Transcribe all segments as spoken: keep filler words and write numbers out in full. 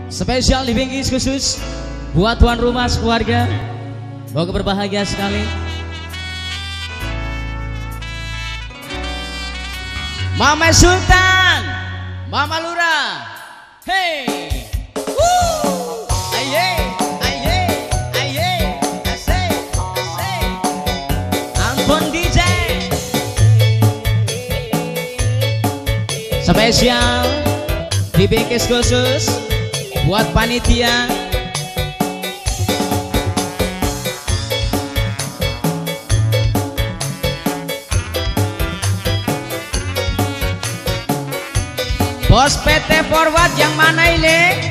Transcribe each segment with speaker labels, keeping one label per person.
Speaker 1: Spesial di Bingkis khusus buat tuan rumah sekeluarga. Semoga berbahagia sekali. Mama Sultan, Mama Lura, hey, woo, aye, aye, aye, asik, asik. Ampun D J. Spesial di Bingkis khusus buat panitia. Bos P T Forward yang mana ini?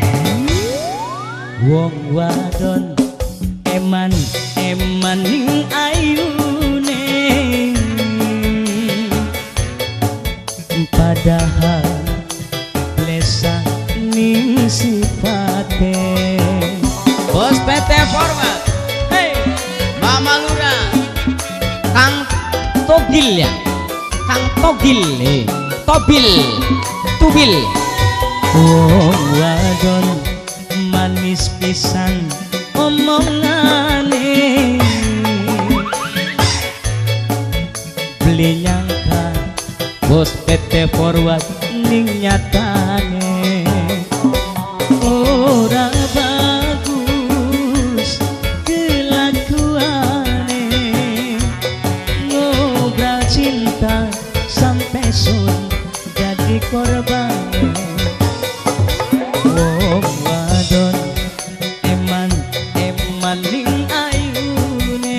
Speaker 2: Wong wadon eman eman ning ayune, padahal blesa ning sifate.
Speaker 1: Bos P T Forward, hey, Mama Lura, Kang Togil ya, Kang Togil, eh, Tobil, Tubil.
Speaker 2: Wong wadon manis pisan omongane, beli nyangka bos P T Forward ning nyatane ora bagus kelakuane, ngobrol cinta sampai sun jadi korban. Wong wadon eman eman ning ayune,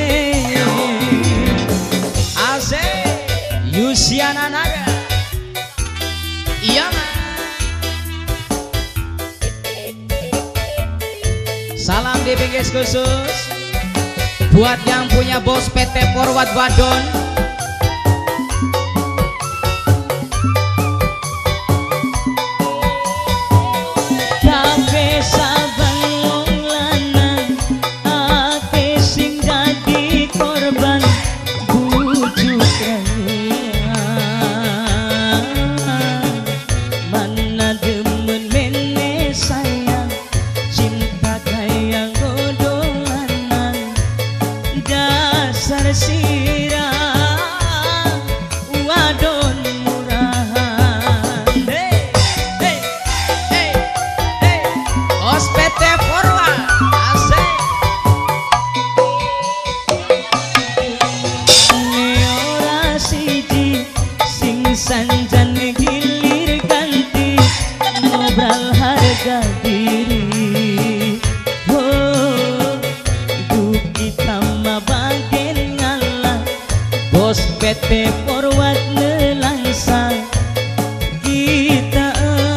Speaker 1: Asik Yusiana Naga. Iya mah. Salam di Bingkis khusus buat yang punya bos P T Forward Wadon.
Speaker 2: kabeh saban wong lanang ake sing dadi korban bujuk rayuan. Mana demen mene sayang, cinta kayak godolanan, dasar sirah wadon murahan.
Speaker 1: Hey, hey, hey, hey, bos P T Forward. Asik.
Speaker 2: Ora siji sing sanjan gilir ganti ngobrol harga diri. Oh, hidup kita mah bagen ngalah, bos P T Forward nelangsa. Kita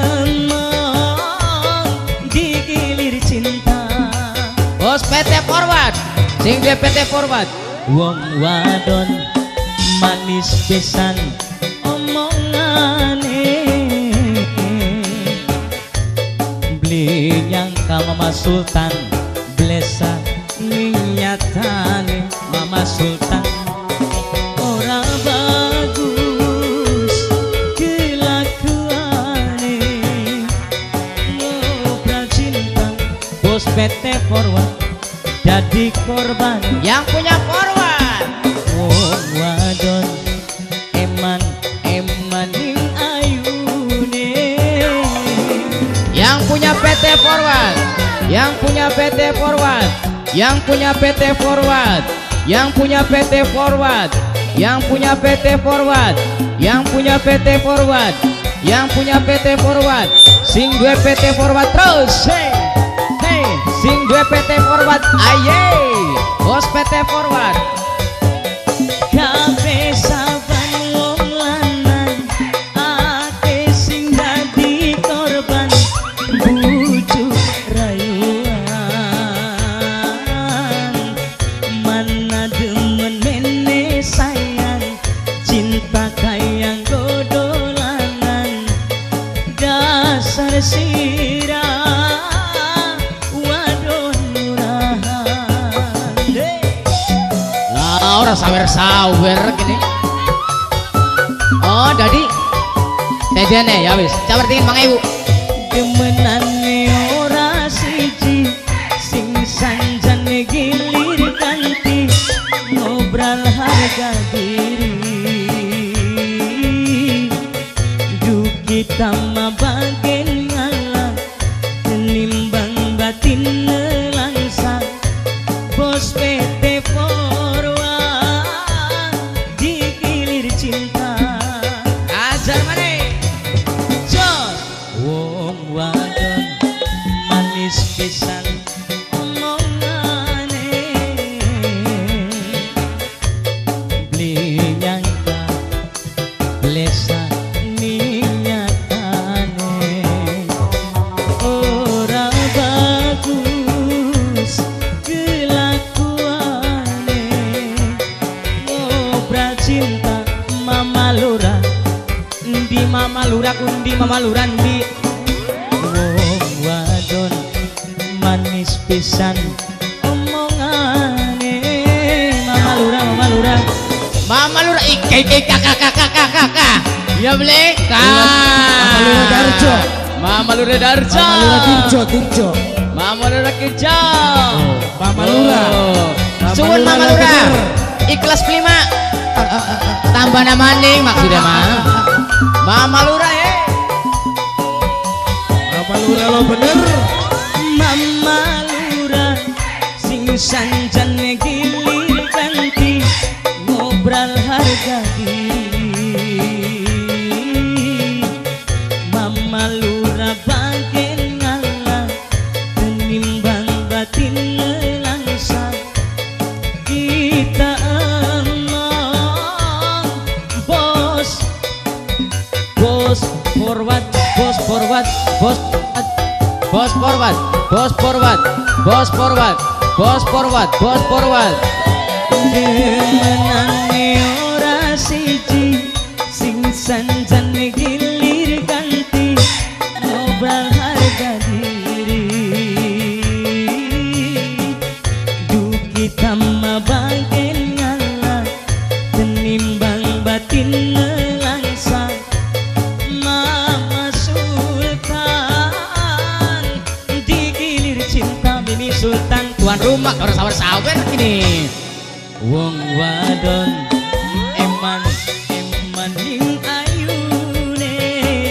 Speaker 2: emang digilir cinta.
Speaker 1: Bos P T Forward, sing dia P T Forward.
Speaker 2: Wong wadon manis pisan omongane, beli nyangka Mama Sultan blesa ning nyatane. Mama Sultan ora bagus kelakuane, ngobrol cinta bos P T Forward jadi korban.
Speaker 1: Yang punya Forward.
Speaker 2: Wong wadon eman eman ning ayune,
Speaker 1: Yang punya P T Forward. Yang punya P T Forward. Yang punya P T Forward. Yang punya P T Forward. Yang punya P T Forward. Yang punya P T Forward. Yang punya P T Forward. Sing dua P T Forward terus. Hey, hey, sing dua P T Forward. Aye, bos P T Forward.
Speaker 2: kabeh saban wong lanang ake sing dadi korban bujuk rayuan. Mana demen mene sayang, cinta kayak godolanan, dasar sirah wadon murahan.
Speaker 1: Lah ora sawer-sawer gini. Oh, jadi tejene ya wis. Cawertiin Mang Ibu.
Speaker 2: Demenane kita mabagen ngalah nimbang batin nelangsa bos P T Forward digilir cinta
Speaker 1: ajar mane
Speaker 2: jos wong wadon manis pisan omongane beli nyangka lesa ninyatane ora bagus kelakuane ngobral cinta mama lura di mama lura kundi mama lura di wong wadon manis pisan omongane mama lura mama lura
Speaker 1: Mama Lura ike ike kakak kakak kakak kakak ya boleh kak
Speaker 3: Mama Lura Darjo
Speaker 1: Mama Lura Darjo
Speaker 3: Mama Lura Tirjo Tirjo
Speaker 1: Mama Lura Tirjo
Speaker 3: Mama Lura
Speaker 1: suwun Mama Lura ikhlas pelima tambah nama ning maksudnya mah Mama Lura ya
Speaker 3: Mama Lura lo bener
Speaker 2: Mama Lura sing sanjan gilir ganti ngobral harga diri Mama Lura bagen ngalah menimbang batin nelangsa kita emang bos bos forward bos forward bos
Speaker 1: bos forward bos forward bos forward bos forward bos forward
Speaker 2: menane ora siji sing sanjan gilir ganti ngobrol harga diri du kita mabagen ngalah tenimbang batin nelangsa Mama Sultan digilir cinta Mimi Sultan
Speaker 1: tuan rumah orang sawer-sawer ini
Speaker 2: wong wadon eman eman ning ayune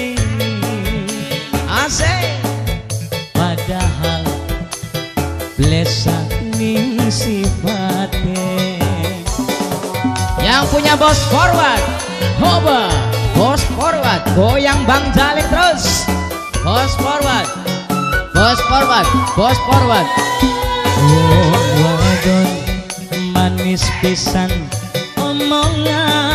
Speaker 1: asik
Speaker 2: padahal blesa ning sifate
Speaker 1: yang punya bos forward hoba bos forward goyang bang jalik terus bos forward bos forward bos forward
Speaker 2: wong wadon manis pisan omongan